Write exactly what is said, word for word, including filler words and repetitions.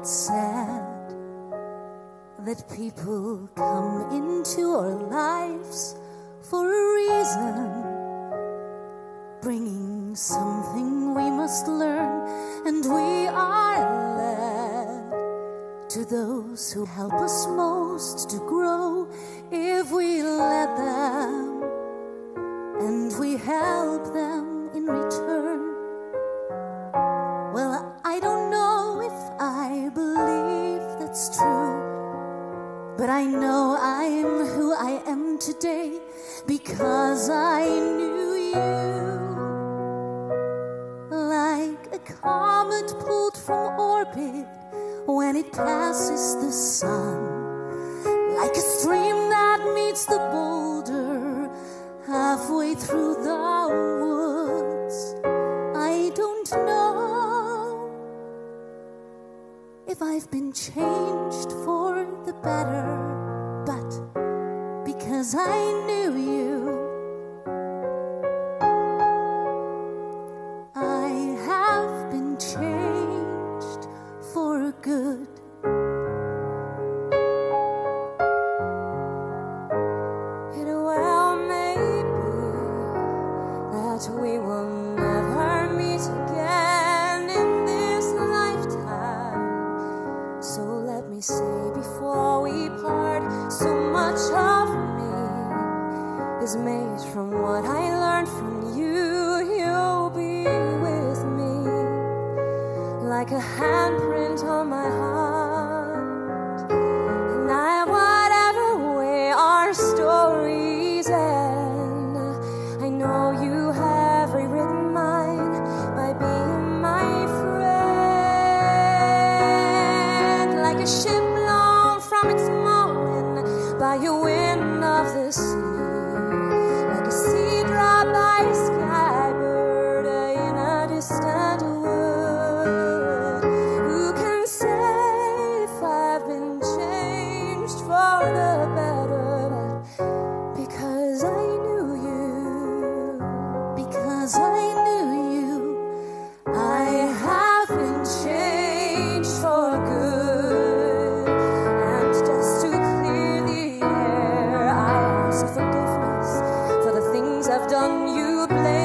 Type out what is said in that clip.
it's sad that people come into our lives for a reason, bringing something we must learn, and we are led to those who help us most to grow if we let them, and we help them in return. Well, I don't know if I believe that's true, but I know I'm who I am today because I knew you. Like a comet pulled from orbit when it passes the sun, like a stream that meets the boulder halfway through the woods. I don't know if I've been changed for the better, but because I knew you, I have been changed for good. It well may be that we will never meet again in this lifetime. So let me say before we part, so much of me is made from what I learned from you. You'll be with me like a handprint on my heart, and I, whatever way our stories end, I know you have rewritten mine by being my friend. Like a ship blown from its mooring by a wind of the sea, like a sea drop by a skybird in a distant wood. Who can say if I've been changed for the better? But because I knew you, because I knew you, I have been changed for good. And just to clear the air, I ask forgiveness for the things I've done you blame.